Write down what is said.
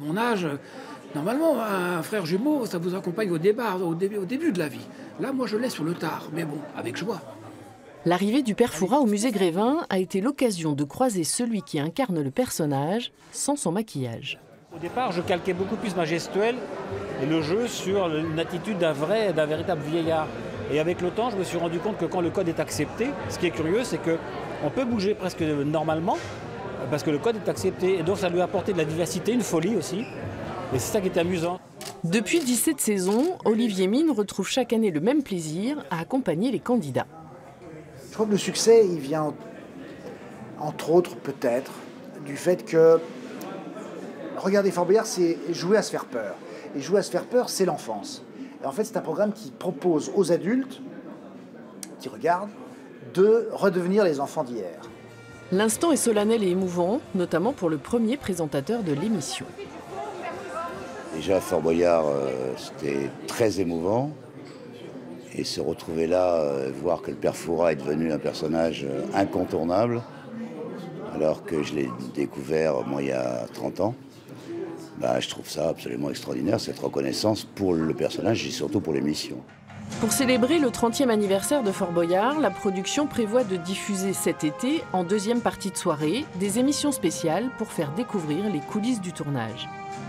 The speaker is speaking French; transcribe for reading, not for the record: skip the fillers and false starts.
mon âge, normalement, un frère jumeau, ça vous accompagne au début de la vie. Là, moi, je l'ai sur le tard, mais bon, avec joie. L'arrivée du père Fouras au musée Grévin a été l'occasion de croiser celui qui incarne le personnage sans son maquillage. Au départ, je calquais beaucoup plus ma gestuelle et le jeu sur une attitude d'un véritable vieillard. Et avec le temps, je me suis rendu compte que quand le code est accepté, ce qui est curieux, c'est qu'on peut bouger presque normalement, parce que le code est accepté. Et donc ça lui a apporté de la vivacité, une folie aussi. Et c'est ça qui est amusant. Depuis 17 saisons, Olivier Mine retrouve chaque année le même plaisir à accompagner les candidats. Je crois que le succès, il vient, entre autres, peut-être, du fait que, regardez, Fort Boyard, c'est jouer à se faire peur. Et jouer à se faire peur, c'est l'enfance. Et en fait, c'est un programme qui propose aux adultes, qui regardent, de redevenir les enfants d'hier. L'instant est solennel et émouvant, notamment pour le premier présentateur de l'émission. Déjà, Fort Boyard, c'était très émouvant. Et se retrouver là, voir que le père Fouras est devenu un personnage incontournable, alors que je l'ai découvert, moi, il y a 30 ans, je trouve ça absolument extraordinaire, cette reconnaissance pour le personnage et surtout pour l'émission. Pour célébrer le 30e anniversaire de Fort Boyard, la production prévoit de diffuser cet été, en deuxième partie de soirée, des émissions spéciales pour faire découvrir les coulisses du tournage.